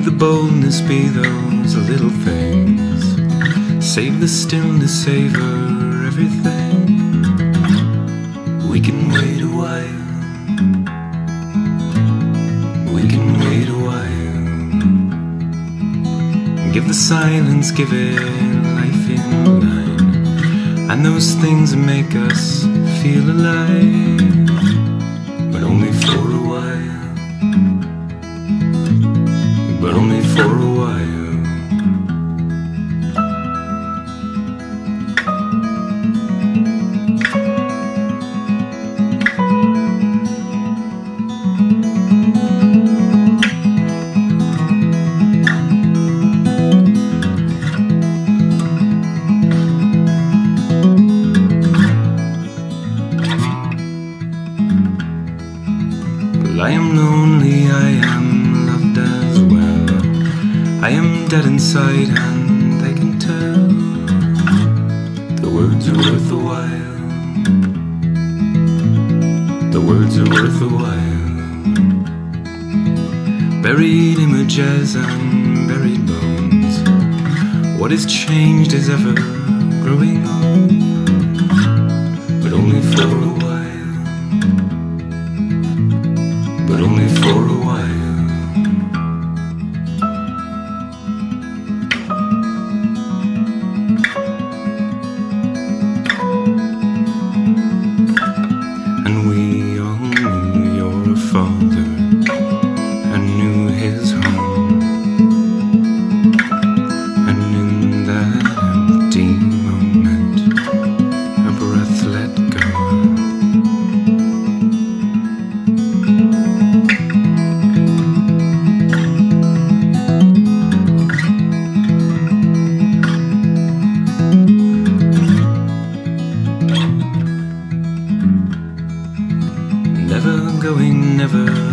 the boldness, be those little things. Save the stillness, savor everything. We can wait a while. We can wait a while. Give the silence, give it life in line. And those things that make us feel alive, but only for a while. But only for a while. I am lonely, I am loved as well. I am dead inside and they can tell. The words are worth a while. The words are worth a while. Buried images and buried bones. What is changed is ever growing old, but only for a while. But only for a while. And we all knew your father and knew his home. And in that empty moment, a breath let go. Never going, never